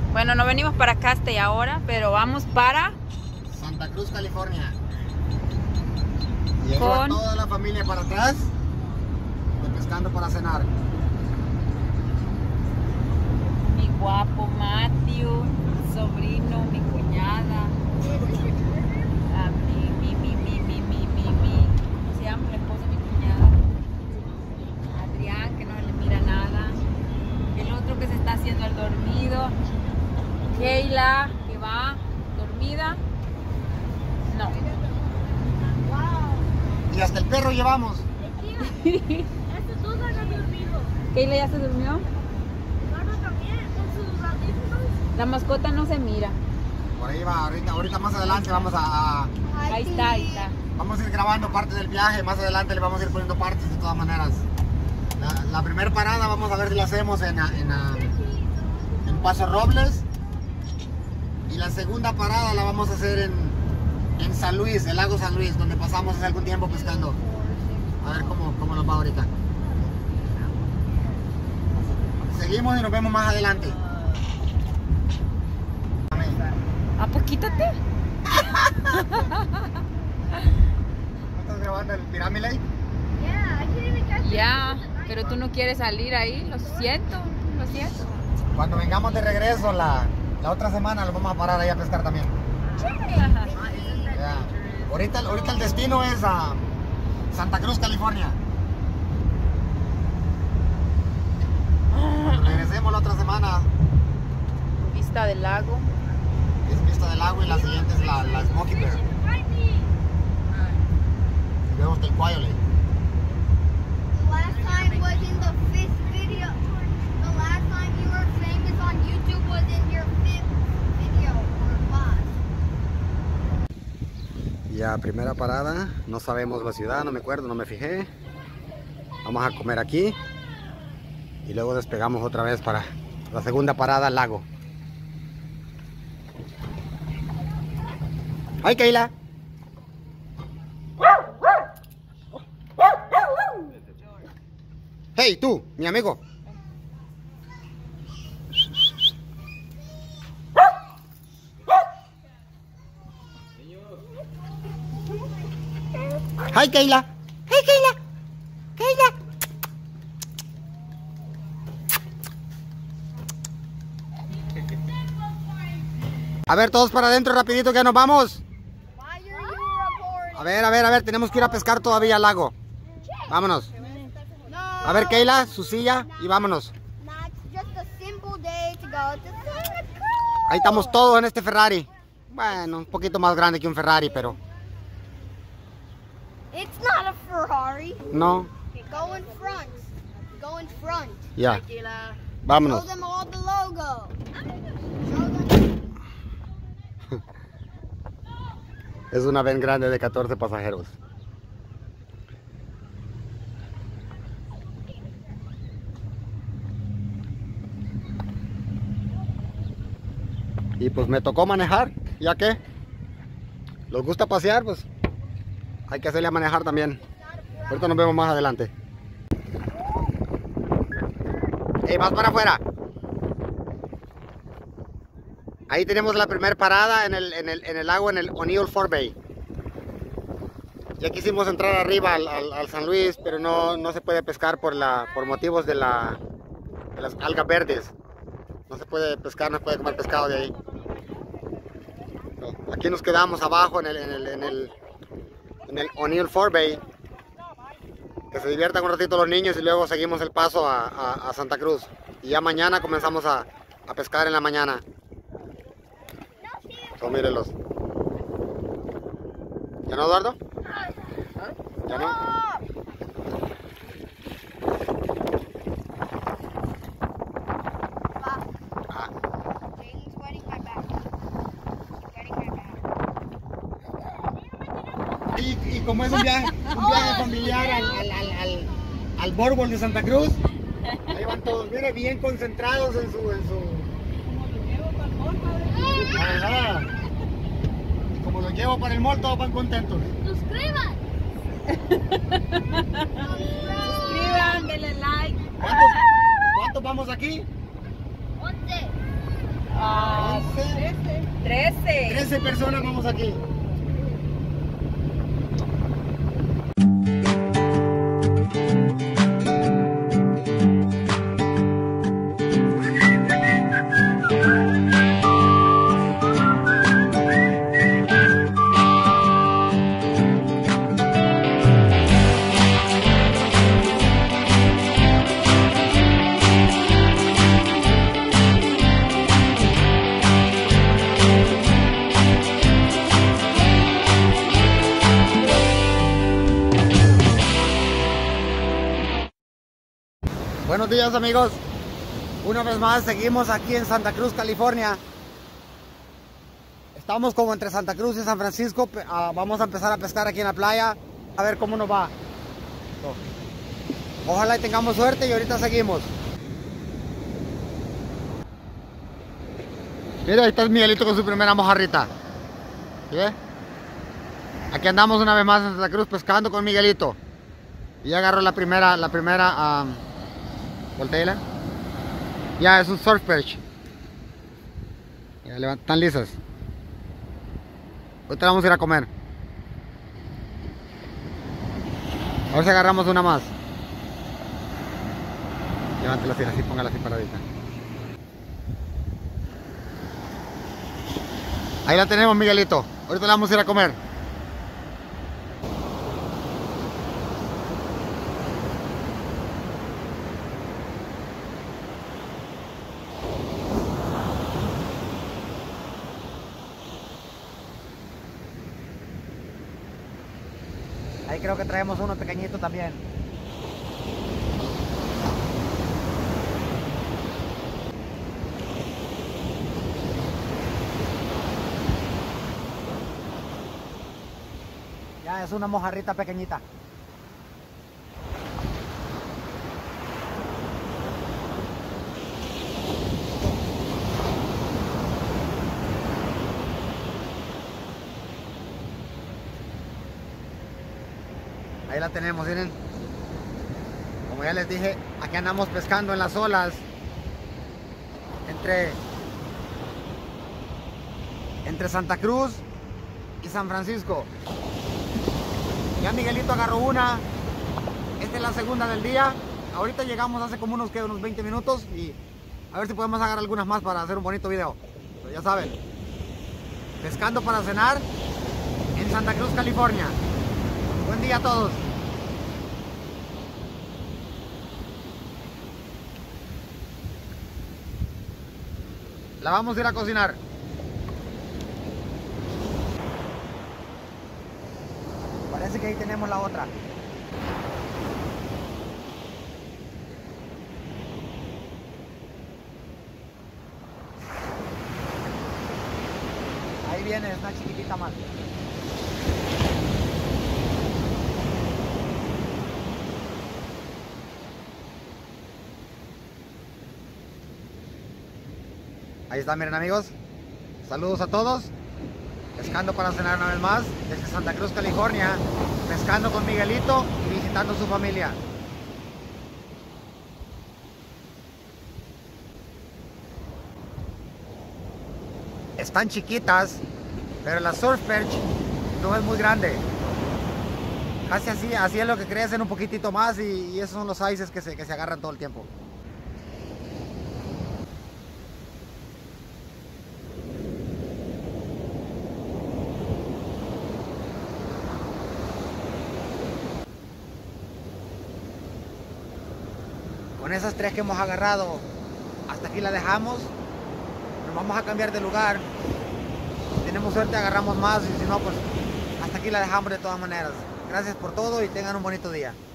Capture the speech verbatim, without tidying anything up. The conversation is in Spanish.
Bueno, no venimos para Castell ahora, pero vamos para Santa Cruz, California. Llegó con toda la familia para atrás de Pescando para Cenar. mi guapo Matthew, mi sobrino, mi cuñada, a mi, mi, mi, mi, mi, mi, mi, mi, ¿cómo se llama? El esposo de mi cuñada, Adrián, que no se le mira nada, el otro que se está haciendo el dormido, Keila, que va dormida, no. Y hasta el perro llevamos. Estos dos han dormido. Keila ya se durmió. Eduardo también, con sus audífonos. La mascota no se mira. Por ahí va, ahorita, ahorita más adelante vamos a, a- Ahí está, ahí está. vamos a ir grabando parte del viaje, más adelante le vamos a ir poniendo partes de todas maneras. La, la primera parada vamos a ver si la hacemos en, en, en Paso Robles. Y la segunda parada la vamos a hacer en, en San Luis, el lago San Luis, donde pasamos hace algún tiempo pescando. A ver cómo, cómo nos va ahorita. Seguimos y nos vemos más adelante. Ah, pues quítate. ¿No estás grabando el Pyramid Lake? Yeah, I can't even catch it. Ya, pero tú no quieres salir ahí, lo siento, lo siento. Cuando vengamos de regreso la, la otra semana lo vamos a parar ahí a pescar también. Ya. Ahorita, ahorita el destino es a Santa Cruz, California. Cuando regresemos la otra semana Vista del lago. es Vista del Lago y la siguiente es la, la Smoky Bear. Y vemos del Quail Lake. The last time was in the fifth video. The last time you were famous on YouTube was in your fifth video or last. Ya, primera parada, no sabemos la ciudad, no me acuerdo, no me fijé. Vamos a comer aquí y luego despegamos otra vez para la segunda parada al lago. ¡Ay, Keila! ¡Hey, tú, mi amigo! ¡Hi, Keila! ¡Hey, Keila! ¡Keila! A ver, todos para adentro, rapidito, que nos vamos. Why are you recording? A ver, a ver, a ver, tenemos que ir a pescar todavía al lago. Vámonos. No. A ver, Keila, su silla y vámonos. Nah, it's just a simple day to go to Santa Cruz. Ahí estamos todos en este Ferrari. Bueno, un poquito más grande que un Ferrari, pero It's not a Ferrari. no. Go in front. Go in front. Ya, Show vámonos. them all the logo. Show them. Es una van grande de catorce pasajeros. Y pues me tocó manejar, ¿ya qué? ¿Les gusta pasear? Pues hay que hacerle a manejar también. Ahorita nos vemos más adelante. ¡Ey, más para afuera! Ahí tenemos la primera parada en el, en el, en el lago, en el O'Neill Fort Bay. Ya quisimos entrar arriba al, al, al San Luis, pero no, no se puede pescar por, la, por motivos de, la, de las algas verdes. No se puede pescar, no se puede comer pescado de ahí. No, aquí nos quedamos abajo en el, en el, en el, en el O'Neill Fort Bay. Que se diviertan un ratito los niños y luego seguimos el paso a, a, a Santa Cruz. Y ya mañana comenzamos a, a pescar en la mañana. So, mírenlos. ¿Ya no, Eduardo? ¿Ya no? Ah. Jaden's wetting my back. Wetting my back. Y, y como es un viaje, un viaje familiar al, al, al, al, al Boardwalk de Santa Cruz, ahí van todos, mire, bien concentrados en su... En su... Ajá. Y como los llevo para el mall, todos van contentos. Suscriban. Suscriban, denle like. ¿Cuántos, cuántos vamos aquí? Once. Ah. trece. trece personas vamos aquí. Buenos días amigos, una vez más seguimos aquí en Santa Cruz, California. Estamos como entre Santa Cruz y San Francisco. uh, Vamos a empezar a pescar aquí en la playa, a ver cómo nos va. Ojalá y tengamos suerte y ahorita seguimos. Mira, ahí está Miguelito con su primera mojarrita. ¿Sí? Aquí andamos una vez más en Santa Cruz pescando con Miguelito. Y ya agarró la primera, la primera... Um, Volteala. Ya, es un surf perch. Ya, levant- están lisas. Ahorita vamos a ir a comer. A ver si agarramos una más. Levántela así, así, póngala así paradita. Ahí la tenemos, Miguelito. Ahorita la vamos a ir a comer. Ahí creo que traemos uno pequeñito también. Ya es una mojarrita pequeñita. Ahí la tenemos, miren. Como ya les dije, aquí andamos pescando en las olas entre entre Santa Cruz y San Francisco. Ya Miguelito agarró una. Esta es la segunda del día. Ahorita llegamos hace como unos, ¿qué? unos veinte minutos y a ver si podemos agarrar algunas más para hacer un bonito video. Pero ya saben, pescando para cenar en Santa Cruz, California. Buen día a todos. La vamos a ir a cocinar. Parece que ahí tenemos la otra. Ahí viene, es una chiquitita más. Ahí está, miren amigos, saludos a todos, pescando para cenar una vez más, desde Santa Cruz, California, pescando con Miguelito y visitando su familia. Están chiquitas, pero la surf perch no es muy grande. Casi así, así es lo que crecen un poquitito más y, y esos son los sizes que se, que se agarran todo el tiempo. Con esas tres que hemos agarrado, hasta aquí la dejamos. Nos vamos a cambiar de lugar. Si tenemos suerte agarramos más y si no, pues hasta aquí la dejamos de todas maneras. Gracias por todo y tengan un bonito día.